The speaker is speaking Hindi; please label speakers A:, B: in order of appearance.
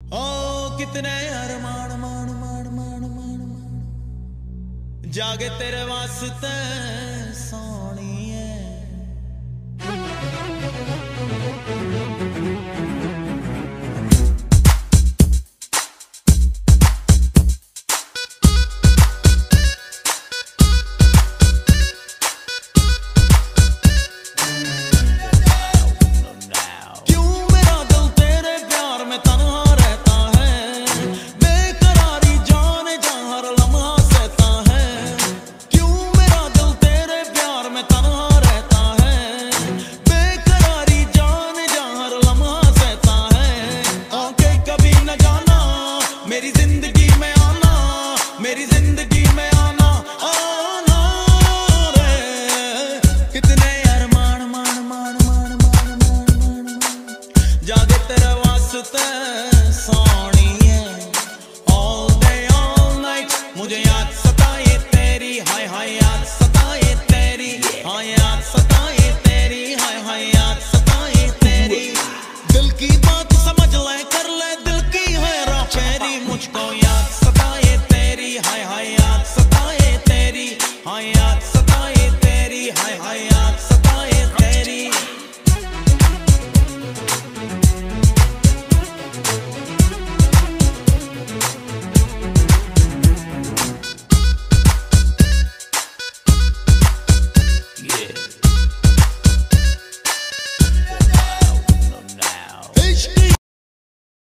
A: ओ कितने अरमान मान मान मान मान मान जागे तेरे वास्ते सोनिए। मेरी जिंदगी में आना, मेरी जिंदगी में आना, आना रे। कितने अरमान मान मान मान मान मान मान जागे तेरे वास्ते सोनिए। All day all night मुझे याद सताए तेरी, हाय हाय याद सताए तेरी, हाय याद सताए तेरी, हाय हाय याद सताए तेरी। दिल की बात समझ ले, कर ले दिल की हेरा फेरी। मुझको याद सताए तेरी, हाय हाय याद सताए तेरी, हाय याद सताए तेरी, हाय हाय याद